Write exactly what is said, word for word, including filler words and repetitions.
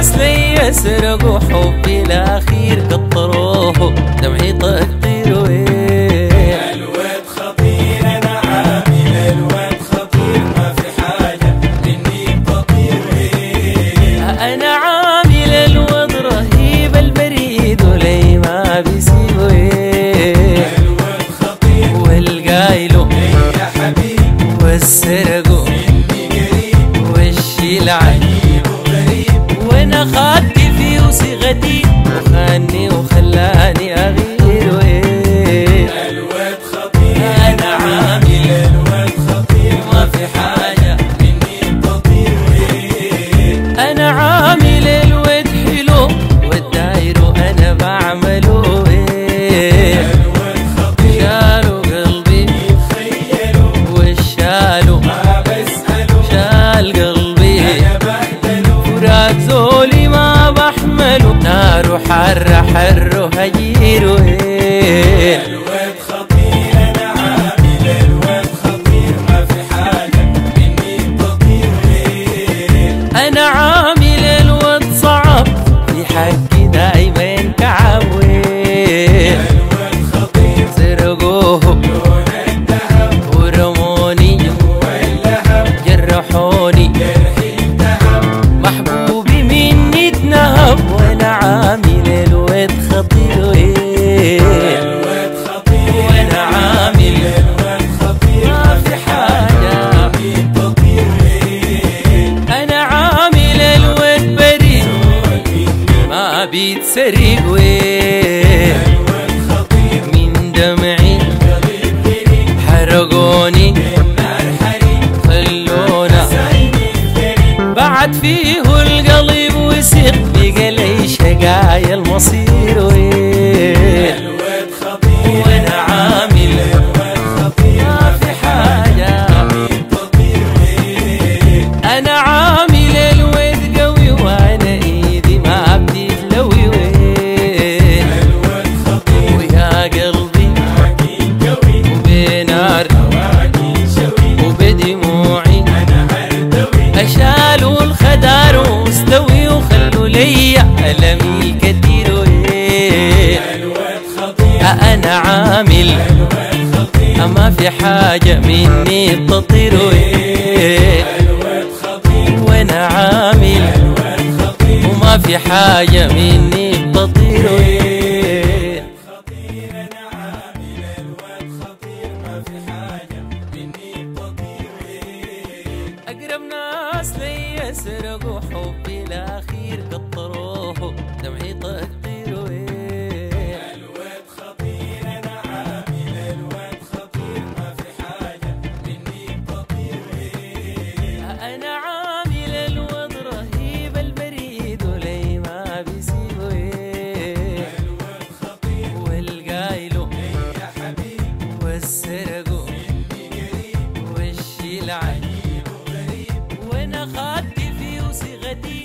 ناس لي يسرقوا حبي الاخير قطروه دمعي تقديره ايه. الواد خطير انا عامل الواد خطير ما في حاجه مني تطير ايه. انا عامل الواد رهيب البريد ولي ما بيسيبه ايه. الواد خطير والقايله يا حبيب والسرقوا مني قريب والشيل عجيب وغريب وانا خدت في وصيغتي وخاني وخلاني اغير ايه. الواد خطير انا عامل الواد خطير ما في حاجه مني تطير ايه. انا عامل الود حلو والداير انا بعمله ايه. الواد خطير شالوا قلبي يتخيلوا والشالوا ما بسألوا شال قلبي انا بهدلوا فراق زولي ما بحمله نار حر حر هجيره ايه. الواد خطير انا عامل الواد خطير ما في حاجه مني تطير ايه. انا عامل الود صعب في حقي دايما كعب ايه. الواد خطير سرقوه لون الذهب ورموني واللهب جرحوني جرح الذهب محبوبي مني اتنهب وانا عامل الود خطير ايه. الواد خطير وانا عامل الواد خطير ما في حاجه مني تطير ايه. انا عامل الود بريء مني ما بيتسرق ويه. الواد خطير من دمعي قلب غريب حرقوني النار حريق خلونا سايني غريب بعد فيه القلب وسق بقى لي شقايا المصير ويه. الواد خطير وانا عامل الواد خطير ما في حاجه مني تطير ايه. انا عامل الود قوي وانا ايدي ما بتتلوي ويه. الواد خطير ويا قلبي عقيل قوي وبنار عقيل شوي وبدموعي انا هردوي اشالوا الخدار واستوي وخلوا لي ألمي كتير ويه. الواد خطير انا عامل الواد خطير ما في حاجه مني تطير ويه. الواد خطير وانا عامل الواد خطير وما في حاجه مني تطير ويه. خطير انا عامل الواد خطير ما في حاجه مني تطير ايه. اقرب ناس لي يسرقوا حبي الاخير قطروه دمعي تقديره ايه. الواد خطير انا عامل الواد خطير ما في حاجه مني تطير ايه. انا عامل الوضع رهيب البريد ولي ما بيسيبه ايه. الواد خطير والقايله يا حبيب والسرقوا مني قريب والشيل عجيب وغريب وانا خدت في وصيغتي